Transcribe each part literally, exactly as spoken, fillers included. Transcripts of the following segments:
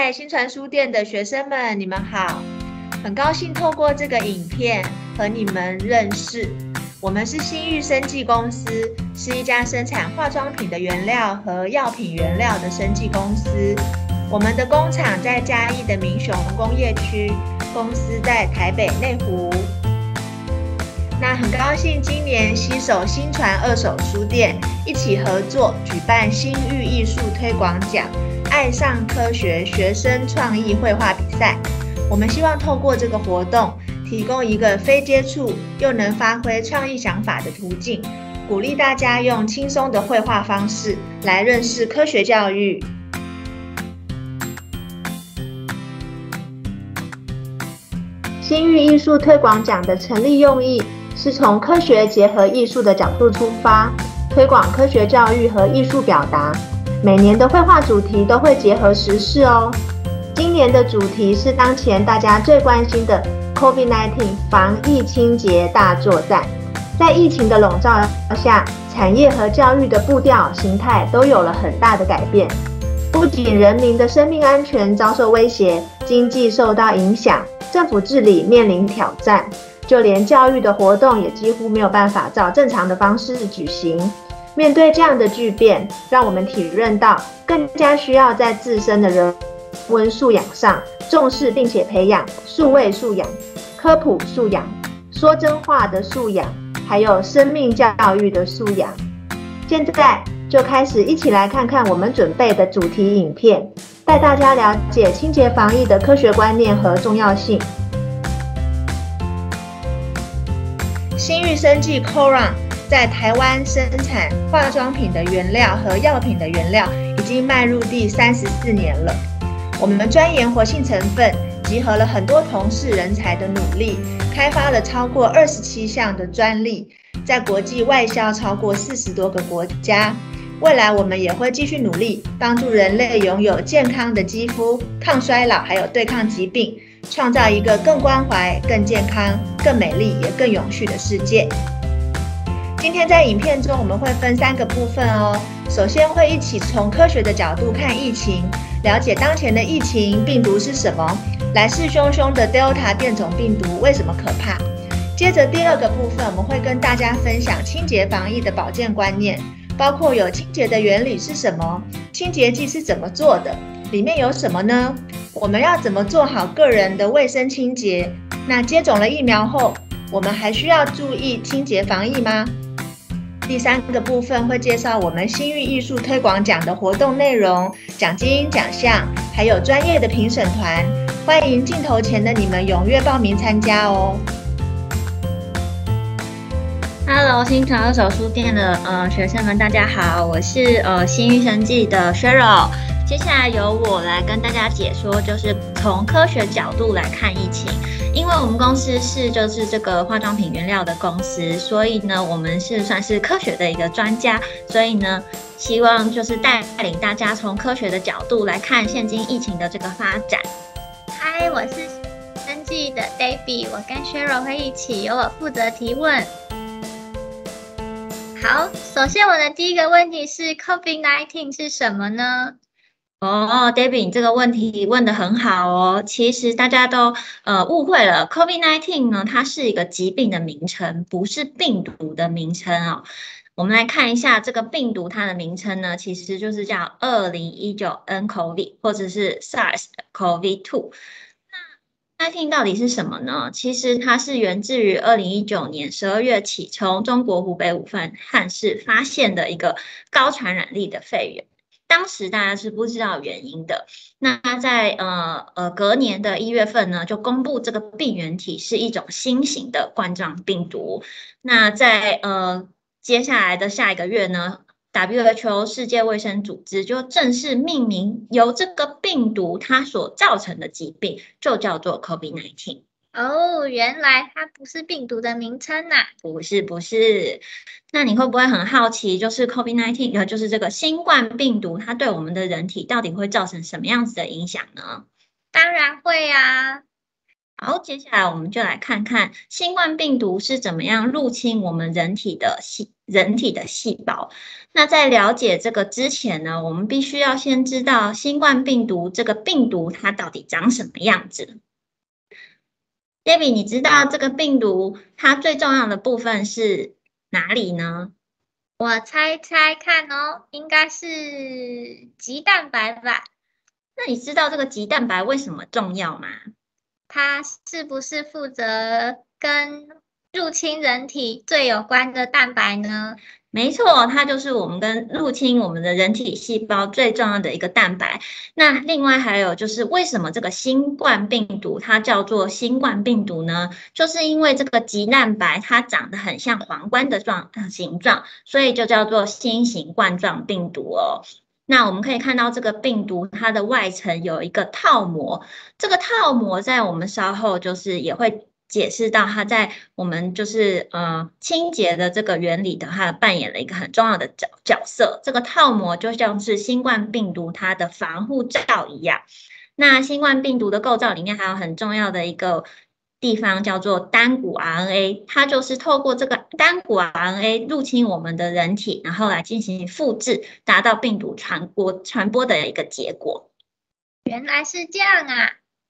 在新传书店的学生们，你们好！很高兴透过这个影片和你们认识。我们是新玉生技公司，是一家生产化妆品的原料和药品原料的生技公司。我们的工厂在嘉义的民雄工业区，公司在台北内湖。那很高兴今年携手新传二手书店一起合作举办新玉艺术推广奖爱上科学学生创意绘画比赛。我们希望透过这个活动提供一个非接触又能发挥创意想法的途径，鼓励大家用轻松的绘画方式来认识科学教育。新玉艺术推广奖的成立用意是从科学结合艺术的角度出发，推广科学教育和艺术表达。每年的绘画主题都会结合时事哦。今年的主题是当前大家最关心的 COVID 十九 防疫清洁大作战。在疫情的笼罩下，产业和教育的步调、形态都有了很大的改变。不仅人民的生命安全遭受威胁，经济受到影响，政府治理面临挑战，就连教育的活动也几乎没有办法照正常的方式举行。面对这样的巨变，让我们体认到更加需要在自身的人文素养上重视，并且培养数位素养、科普素养、说真话的素养，还有生命教育的素养。现在就开始一起来看看我们准备的主题影片，带大家了解清洁防疫的科学观念和重要性。新玉生技 Coron 在台湾生产化妆品的原料和药品的原料已经迈入第三十四年了。我们专研活性成分，集合了很多同事人才的努力，开发了超过二十七项的专利，在国际外销超过四十多个国家。未来我们也会继续努力，帮助人类拥有健康的肌肤、抗衰老，还有对抗疾病，创造一个更关怀、更健康、更美丽也更永续的世界。今天在影片中我们会分三个部分哦。首先会一起从科学的角度看疫情，了解当前的疫情病毒是什么，来势汹汹的 Delta 变种病毒为什么可怕。接着第二个部分，我们会跟大家分享清洁防疫的保健观念，包括有清洁的原理是什么，清洁剂是怎么做的，里面有什么呢？我们要怎么做好个人的卫生清洁？那接种了疫苗后，我们还需要注意清洁防疫吗？第三个部分会介绍我们新玉艺术推广奖的活动内容、奖金、奖项，还有专业的评审团，欢迎镜头前的你们踊跃报名参加哦。 Hello， 新传二手书店的呃学生们，大家好，我是呃新玉生技的 Cheryl。接下来由我来跟大家解说，就是从科学角度来看疫情。因为我们公司是就是这个化妆品原料的公司，所以呢，我们是算是科学的一个专家，所以呢，希望就是带领大家从科学的角度来看现今疫情的这个发展。 嗨，我是生技的 Debbie， 我跟 Cheryl 会一起，由我负责提问。好，首先我的第一个问题是 COVID 十九 是什么呢？ 哦 ，Debbie， 你这个问题问得很好哦。其实大家都呃误会了 ，COVID 十九 呢，它是一个疾病的名称，不是病毒的名称哦。我们来看一下这个病毒，它的名称呢，其实就是叫二零一九 N C O V I D 或者是 SARS-C o V 二。那 十九 到底是什么呢？其实它是源自于二零一九年十二月起，从中国湖北武汉汉市发现的一个高传染力的肺炎。当时大家是不知道原因的。那在呃呃隔年的一月份呢，就公布这个病原体是一种新型的冠状病毒。那在呃接下来的下一个月呢， W H O 世界卫生组织就正式命名由这个病毒它所造成的疾病，就叫做 COVID 十九。 哦，原来它不是病毒的名称啊。 不是不是。那你会不会很好奇，就是 COVID 十九，就是这个新冠病毒，它对我们的人体到底会造成什么样子的影响呢？ 当然会啊。 好，接下来我们就来看看新冠病毒是怎么样入侵我们人体的细人体的细胞。那在了解这个之前呢，我们必须要先知道新冠病毒这个病毒它到底长什么样子。Debbie， 你知道这个病毒它最重要的部分是哪里呢？ 我猜猜看哦，应该是棘蛋白吧？ 那你知道这个棘蛋白为什么重要吗？ 它是不是负责跟入侵人体最有关的蛋白呢？ 没错，它就是我们跟入侵我们的人体细胞最重要的一个蛋白。那另外还有就是为什么这个新冠病毒它叫做新冠病毒呢？就是因为这个棘蛋白它长得很像皇冠的状形状，所以就叫做新型冠状病毒哦。那我们可以看到这个病毒它的外层有一个套膜，这个套膜在我们稍后就是也会解释到它在我们就是呃清洁的这个原理的，它扮演了一个很重要的角角色。这个套膜就像是新冠病毒它的防护罩一样。那新冠病毒的构造里面还有很重要的一个地方叫做单股 R N A， 它就是透过这个单股 R N A 入侵我们的人体，然后来进行复制，达到病毒传播传播的一个结果。 原来是这样啊！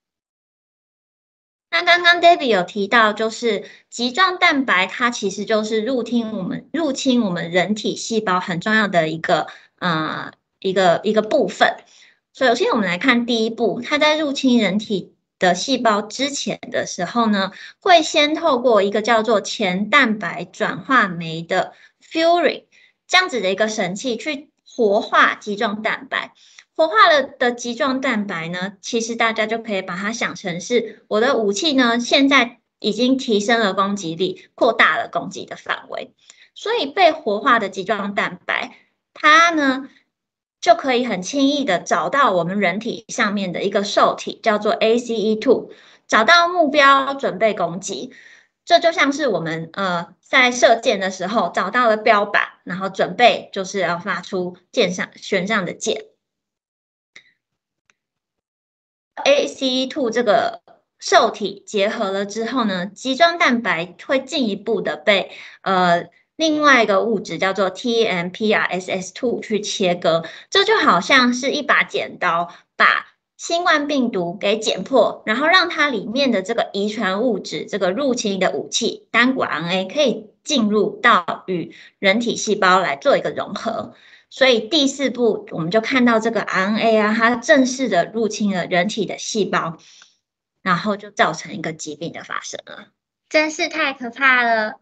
那刚刚 Debbie 有提到，就是棘状蛋白，它其实就是入侵我们入侵我们人体细胞很重要的一个呃一个一个部分。首先，我们来看第一步，它在入侵人体的细胞之前的时候呢，会先透过一个叫做前蛋白转化酶的 furin 这样子的一个神器去活化棘状蛋白。活化了的棘状蛋白呢，其实大家就可以把它想成是我的武器呢，现在已经提升了攻击力，扩大了攻击的范围。所以被活化的棘状蛋白，它呢就可以很轻易的找到我们人体上面的一个受体，叫做 A C E 二， 找到目标，准备攻击。这就像是我们呃在射箭的时候找到了标靶，然后准备就是要发出箭上弦上的箭。A C E 二 这个受体结合了之后呢，棘状蛋白会进一步的被呃另外一个物质叫做 T M P R S S 二 去切割，这就好像是一把剪刀，把新冠病毒给剪破，然后让它里面的这个遗传物质，这个入侵的武器单股 R N A 可以进入到与人体细胞来做一个融合。所以第四步，我们就看到这个 R N A 啊，它正式的入侵了人体的细胞，然后就造成一个疾病的发生了。 真是太可怕了。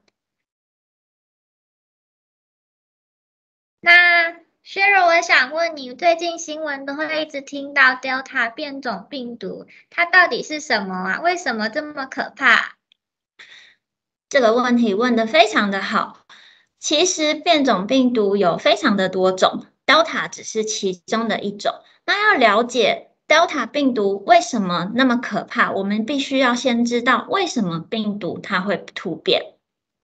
那薛柔，我想问你，最近新闻都会一直听到 Delta 变种病毒，它到底是什么啊？为什么这么可怕？ 这个问题问得非常的好。其实变种病毒有非常的多种 ，Delta 只是其中的一种。那要了解 Delta 病毒为什么那么可怕，我们必须要先知道为什么病毒它会突变。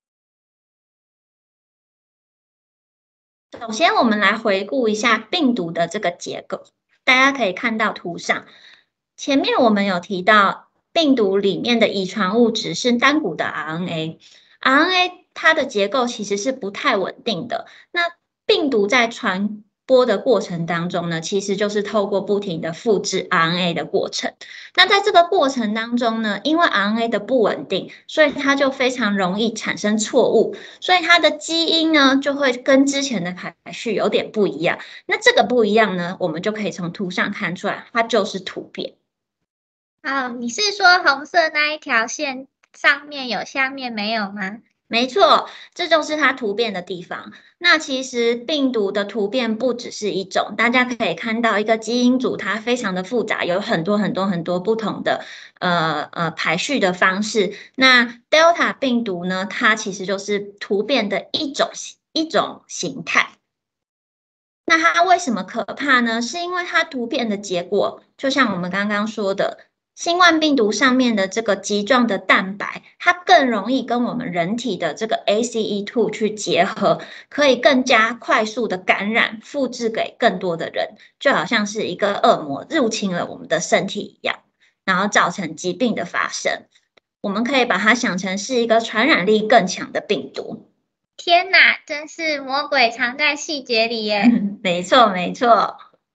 首先，我们来回顾一下病毒的这个结构。大家可以看到图上，前面我们有提到，病毒里面的遗传物质是单股的 R N A，R N A 它的结构其实是不太稳定的。那病毒在传播的过程当中呢，其实就是透过不停的复制 R N A 的过程。那在这个过程当中呢，因为 R N A 的不稳定，所以它就非常容易产生错误，所以它的基因呢就会跟之前的排序有点不一样。那这个不一样呢，我们就可以从图上看出来，它就是突变。 哦，你是说红色那一条线上面有，下面没有吗？ 没错，这就是它突变的地方。那其实病毒的突变不只是一种，大家可以看到一个基因组它非常的复杂，有很多很多很多不同的呃呃排序的方式。那 Delta 病毒呢，它其实就是突变的一种一种形态。那它为什么可怕呢？是因为它突变的结果，就像我们刚刚说的。新冠病毒上面的这个棘状的蛋白，它更容易跟我们人体的这个 A C E 二 去结合，可以更加快速的感染、复制给更多的人，就好像是一个恶魔入侵了我们的身体一样。 然后造成疾病的发生。我们可以把它想成是一个传染力更强的病毒。 天哪，真是魔鬼藏在细节里耶！ 没错，没错。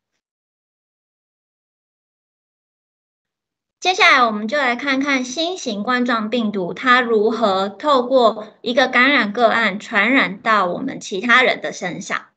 接下来我们就来看看新型冠状病毒它如何透过一个感染个案传染到我们其他人的身上。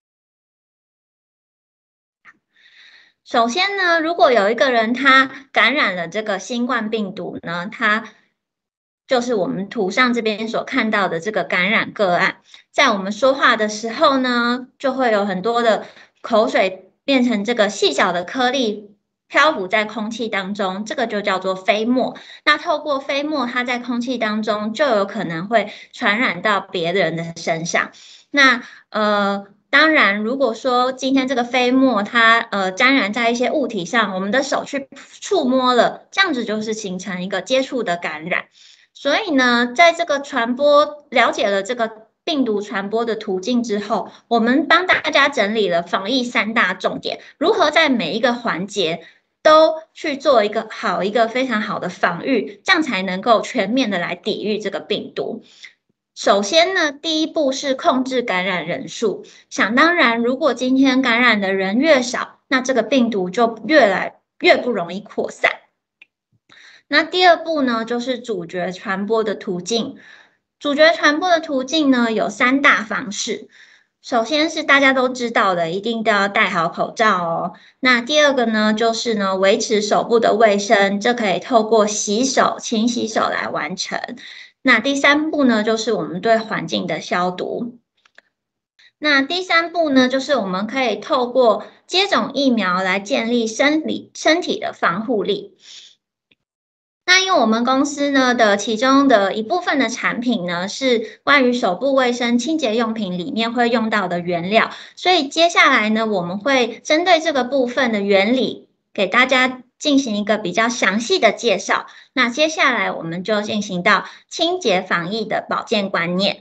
首先呢，如果有一个人他感染了这个新冠病毒呢，他就是我们图上这边所看到的这个感染个案，在我们说话的时候呢，就会有很多的口水变成这个细小的颗粒漂浮在空气当中，这个就叫做飞沫。那透过飞沫，它在空气当中就有可能会传染到别人的身上。那呃。当然，如果说今天这个飞沫它呃沾染在一些物体上，我们的手去触摸了，这样子就是形成一个接触的感染。所以呢，在这个传播了解了这个病毒传播的途径之后，我们帮大家整理了防疫三大重点，如何在每一个环节都去做一个好一个非常好的防御，这样才能够全面的来抵御这个病毒。首先呢，第一步是控制感染人数。想当然，如果今天感染的人越少，那这个病毒就越来越不容易扩散。那第二步呢，就是主角传播的途径。主角传播的途径呢，有三大方式。首先是大家都知道的，一定都要戴好口罩哦。那第二个呢，就是呢，维持手部的卫生，这可以透过洗手、勤洗手来完成。那第三步呢，就是我们对环境的消毒。那第三步呢，就是我们可以透过接种疫苗来建立生理身体的防护力。那因为我们公司呢的其中的一部分的产品呢，是关于手部卫生清洁用品里面会用到的原料，所以接下来呢，我们会针对这个部分的原理给大家进行一个比较详细的介绍。那接下来我们就进行到清洁防疫的保健观念。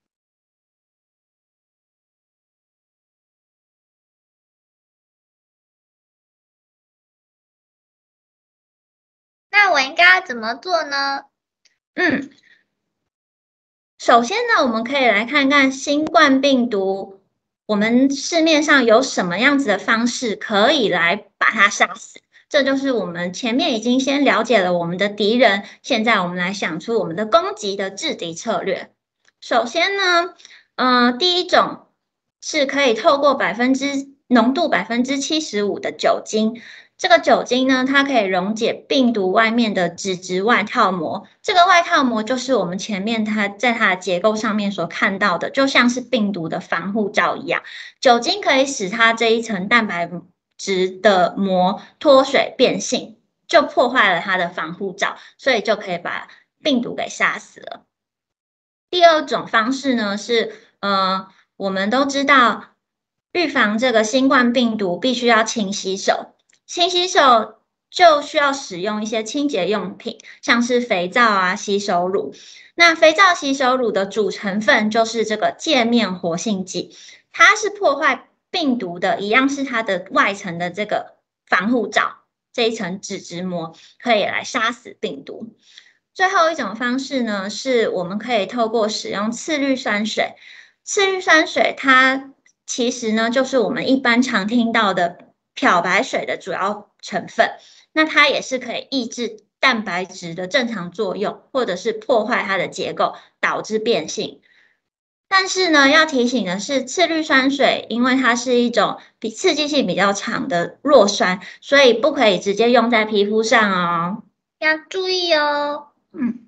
那我应该要怎么做呢？ 嗯，首先呢，我们可以来看看新冠病毒，我们市面上有什么样子的方式可以来把它杀死。这就是我们前面已经先了解了我们的敌人，现在我们来想出我们的攻击的制敌策略。首先呢，呃，第一种是可以透过百分之浓度百分之七十五的酒精。这个酒精呢，它可以溶解病毒外面的脂质外套膜。这个外套膜就是我们前面它在它的结构上面所看到的，就像是病毒的防护罩一样。酒精可以使它这一层蛋白质的膜脱水变性，就破坏了它的防护罩，所以就可以把病毒给杀死了。第二种方式呢是，呃，我们都知道，预防这个新冠病毒必须要勤洗手。勤洗手就需要使用一些清洁用品，像是肥皂啊、洗手乳。那肥皂、洗手乳的主成分就是这个界面活性剂，它是破坏病毒的，一样是它的外层的这个防护罩，这一层脂质膜可以来杀死病毒。最后一种方式呢，是我们可以透过使用次氯酸水。次氯酸水它其实呢，就是我们一般常听到的漂白水的主要成分，那它也是可以抑制蛋白质的正常作用，或者是破坏它的结构，导致变性。但是呢，要提醒的是，次氯酸水因为它是一种比刺激性比较强的弱酸，所以不可以直接用在皮肤上哦， 要注意哦。 嗯，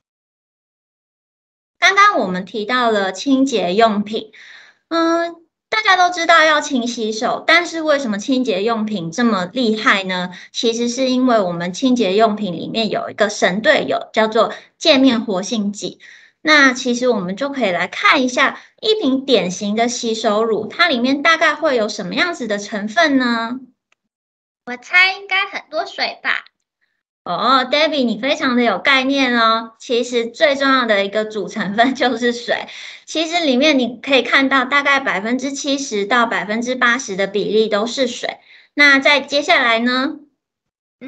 刚刚我们提到了清洁用品，嗯。大家都知道要勤洗手，但是为什么清洁用品这么厉害呢？其实是因为我们清洁用品里面有一个神队友，叫做界面活性剂。那其实我们就可以来看一下一瓶典型的洗手乳，它里面大概会有什么样子的成分呢？ 我猜应该很多水吧。 哦 ，Debbie， 你非常的有概念哦。其实最重要的一个主成分就是水。其实里面你可以看到，大概百分之七十到百分之八十的比例都是水。那再接下来呢？ 嗯，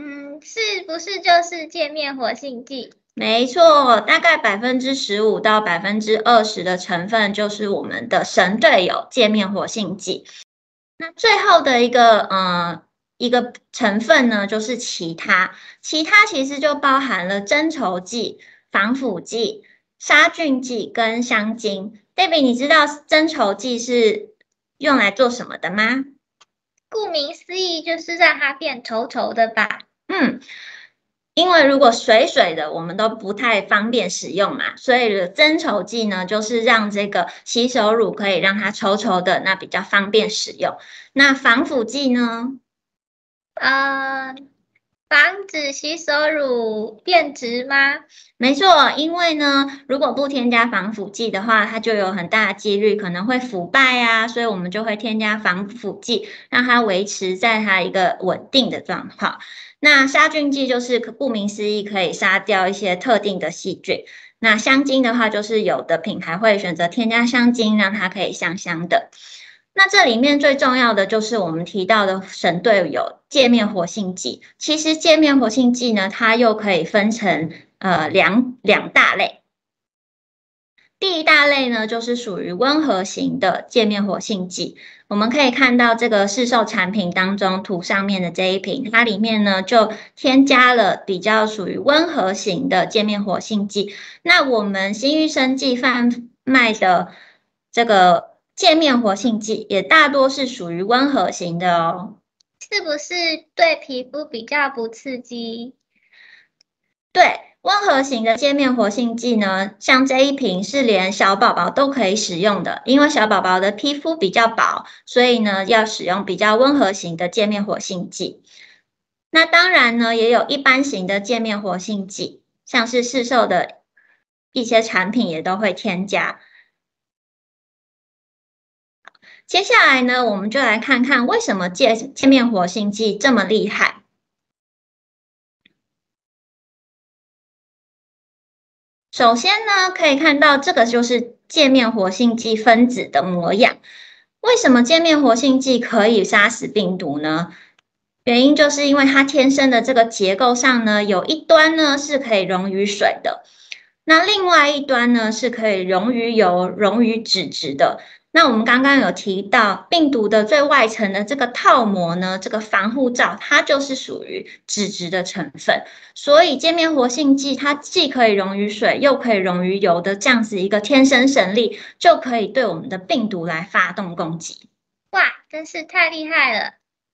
是不是就是界面活性剂？ 没错，大概百分之十五到百分之二十的成分就是我们的神队友界面活性剂。那最后的一个呃一个成分呢，就是其他，其他其实就包含了增稠剂、防腐剂、杀菌剂跟香精。Debbie， 你知道增稠剂是用来做什么的吗？ 顾名思义，就是让它变稠稠的吧？ 嗯。因为如果水水的，我们都不太方便使用嘛，所以增稠剂呢，就是让这个洗手乳可以让它稠稠的，那比较方便使用。那防腐剂呢？ 呃，防止洗手乳变质吗？ 没错，因为呢，如果不添加防腐剂的话，它就有很大的几率可能会腐败啊，所以我们就会添加防腐剂，让它维持在它一个稳定的状况。那杀菌剂就是顾名思义，可以杀掉一些特定的细菌。那香精的话，就是有的品牌会选择添加香精，让它可以香香的。那这里面最重要的就是我们提到的神队友界面活性剂。其实界面活性剂呢，它又可以分成呃两两大类。第一大类呢，就是属于温和型的界面活性剂。我们可以看到这个市售产品当中图上面的这一瓶，它里面呢就添加了比较属于温和型的界面活性剂。那我们新玉生技贩卖的这个界面活性剂也大多是属于温和型的哦。 是不是对皮肤比较不刺激？ 对。温和型的界面活性剂呢，像这一瓶是连小宝宝都可以使用的，因为小宝宝的皮肤比较薄，所以呢要使用比较温和型的界面活性剂。那当然呢，也有一般型的界面活性剂，像是市售的一些产品也都会添加。接下来呢，我们就来看看为什么界界面活性剂这么厉害。首先呢，可以看到这个就是界面活性剂分子的模样。为什么界面活性剂可以杀死病毒呢？原因就是因为它天生的这个结构上呢，有一端呢是可以溶于水的，那另外一端呢是可以溶于油、溶于脂质的。那我们刚刚有提到，病毒的最外层的这个套膜呢，这个防护罩，它就是属于脂质的成分。所以界面活性剂它既可以溶于水，又可以溶于油的这样子一个天生神力，就可以对我们的病毒来发动攻击。 哇，真是太厉害了！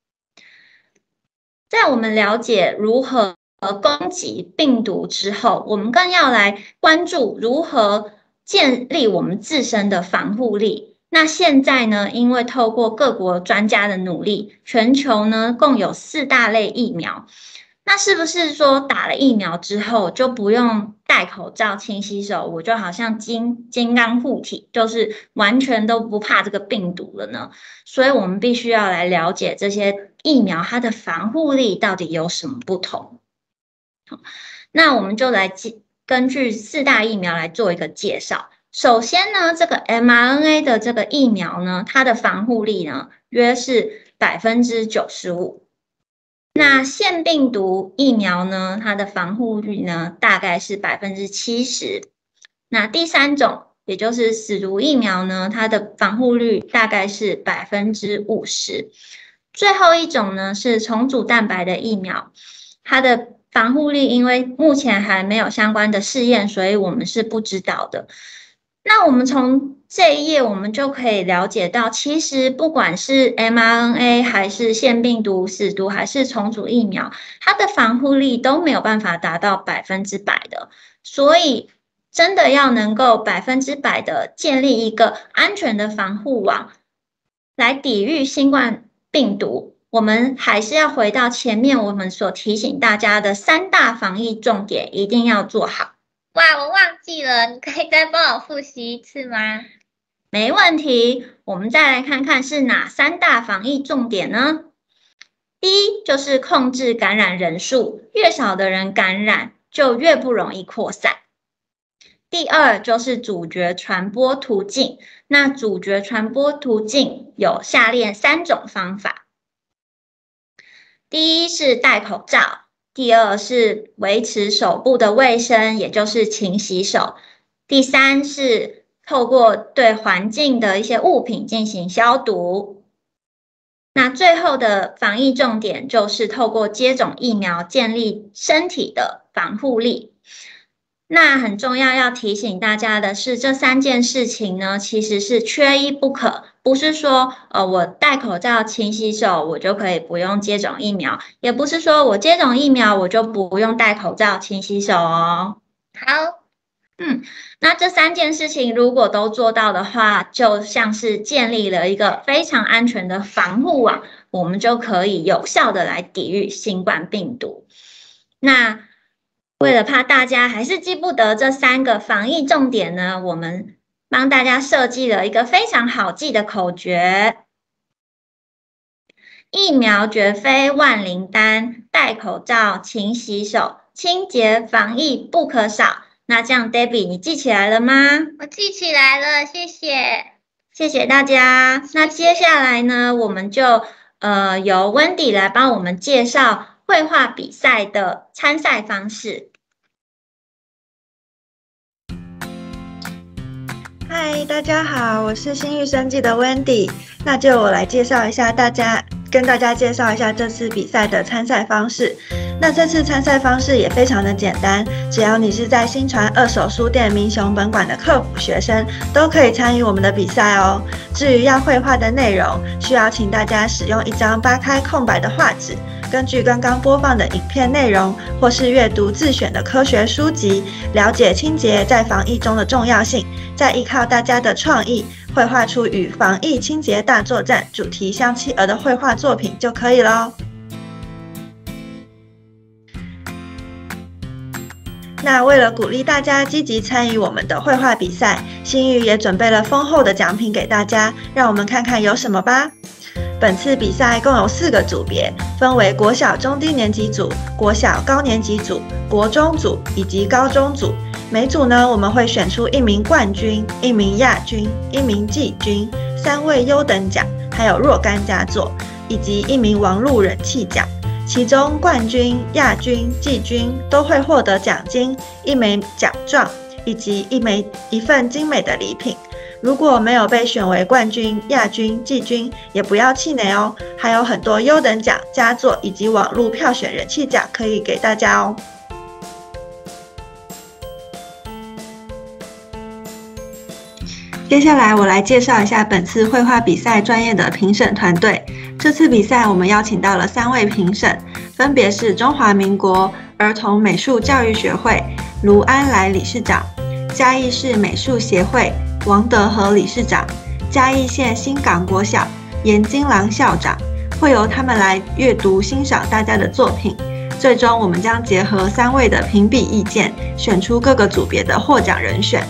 在我们了解如何攻击病毒之后，我们更要来关注如何建立我们自身的防护力。那现在呢，因为透过各国专家的努力，全球呢共有四大类疫苗。那是不是说打了疫苗之后就不用戴口罩、勤洗手，我就好像金金刚护体，就是完全都不怕这个病毒了呢？所以我们必须要来了解这些疫苗它的防护力到底有什么不同。好，那我们就来根据四大疫苗来做一个介绍。首先呢，这个 M R N A 的这个疫苗呢，它的防护力呢约是 百分之九十五。那腺病毒疫苗呢，它的防护率呢大概是 百分之七十。那第三种，也就是死毒疫苗呢，它的防护率大概是 百分之五十。最后一种呢是重组蛋白的疫苗，它的防护力因为目前还没有相关的试验，所以我们是不知道的。那我们从这一页我们就可以了解到，其实不管是 M R N A 还是腺病毒、死毒还是重组疫苗，它的防护力都没有办法达到百分之百的。所以真的要能够百分之百的建立一个安全的防护网，来抵御新冠病毒，我们还是要回到前面我们所提醒大家的三大防疫重点，一定要做好。 哇，我忘记了，你可以再帮我复习一次吗？ 没问题，我们再来看看是哪三大防疫重点呢？第一就是控制感染人数，越少的人感染，就越不容易扩散。第二就是阻绝传播途径，那阻绝传播途径有下列三种方法。第一是戴口罩， 第二是维持手部的卫生，也就是勤洗手。第三是透过对环境的一些物品进行消毒。那最后的防疫重点就是透过接种疫苗建立身体的防护力。那很重要要提醒大家的是，这三件事情呢，其实是缺一不可，不是说呃我戴口罩、勤洗手，我就可以不用接种疫苗，也不是说我接种疫苗我就不用戴口罩、勤洗手哦。 好， 嗯，那这三件事情如果都做到的话，就像是建立了一个非常安全的防护网，我们就可以有效的来抵御新冠病毒。那为了怕大家还是记不得这三个防疫重点呢，我们帮大家设计了一个非常好记的口诀：疫苗绝非万灵丹，戴口罩、勤洗手，清洁防疫不可少。那这样 Debbie 你记起来了吗？ 我记起来了，谢谢。 谢谢大家。那接下来呢，我们就呃由 Wendy 来帮我们介绍绘画比赛的参赛方式。 嗨，大家好，我是新育生技的 Wendy。那就我来介绍一下大家，跟大家介绍一下这次比赛的参赛方式。那这次参赛方式也非常的简单，只要你是在新传二手书店民雄本馆的客服学生，都可以参与我们的比赛哦。至于要绘画的内容，需要请大家使用一张扒开空白的画纸，根据刚刚播放的影片内容，或是阅读自选的科学书籍，了解清洁在防疫中的重要性，再依靠大家的创意，绘画出与防疫清洁大作战主题相契合的绘画作品就可以咯。那为了鼓励大家积极参与我们的绘画比赛，新育也准备了丰厚的奖品给大家，让我们看看有什么吧。本次比赛共有四个组别，分为国小中低年级组、国小高年级组、国中组以及高中组。每组呢，我们会选出一名冠军、一名亚军、一名季军、三位优等奖，还有若干佳作，以及一名网路人气奖。其中冠军、亚军、季军都会获得奖金、一枚奖状以及一枚一份精美的礼品。如果没有被选为冠军、亚军、季军，也不要气馁哦，还有很多优等奖、佳作以及网络票选人气奖可以给大家哦。接下来我来介绍一下本次绘画比赛专业的评审团队。这次比赛我们邀请到了三位评审，分别是中华民国儿童美术教育学会卢安来理事长、嘉义市美术协会王德和理事长、嘉义县新港国小严金郎校长，会由他们来阅读欣赏大家的作品。最终我们将结合三位的评比意见，选出各个组别的获奖人选。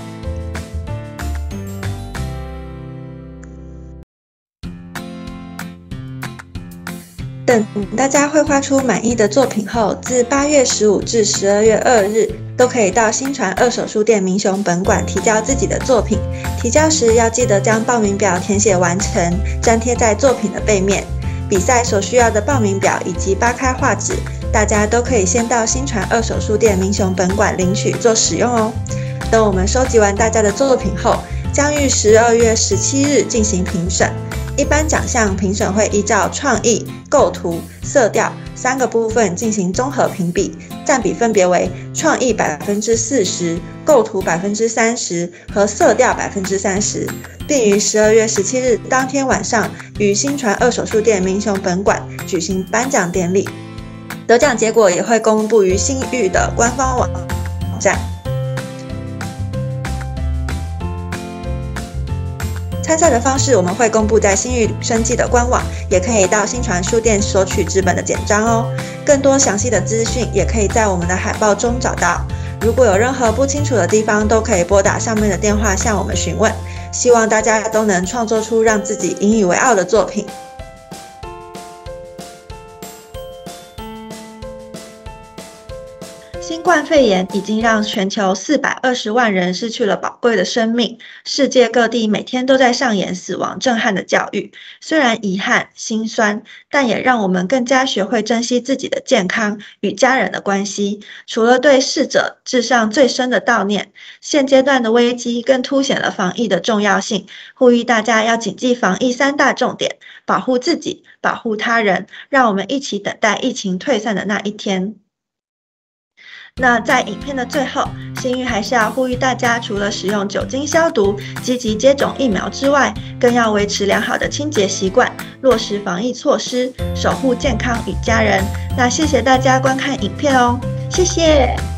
等大家绘画出满意的作品后，自八月十五至十二月二日都可以到新传二手书店民雄本馆提交自己的作品。提交时要记得将报名表填写完成，粘贴在作品的背面。比赛所需要的报名表以及扒开画纸，大家都可以先到新传二手书店民雄本馆领取做使用哦。等我们收集完大家的作品后，将于十二月十七日进行评审。一般奖项评审会依照创意、构图、色调三个部分进行综合评比，占比分别为创意百分之四十、构图百分之三十和色调百分之三十，并于十二月十七日当天晚上于新传二手书店民雄本馆举行颁奖典礼。得奖结果也会公布于新育的官方网站。参赛的方式我们会公布在新育生技的官网，也可以到新传书店索取纸本的简章哦。更多详细的资讯也可以在我们的海报中找到。如果有任何不清楚的地方，都可以拨打上面的电话向我们询问。希望大家都能创作出让自己引以为傲的作品。新冠肺炎已经让全球四百二十万人失去了宝贵的生命，世界各地每天都在上演死亡震撼的教育。虽然遗憾、心酸，但也让我们更加学会珍惜自己的健康与家人的关系。除了对逝者致上最深的悼念，现阶段的危机更凸显了防疫的重要性，呼吁大家要谨记防疫三大重点，保护自己，保护他人，让我们一起等待疫情退散的那一天。那在影片的最后，新玉还是要呼吁大家，除了使用酒精消毒、积极接种疫苗之外，更要维持良好的清洁习惯，落实防疫措施，守护健康与家人。那谢谢大家观看影片哦，谢谢。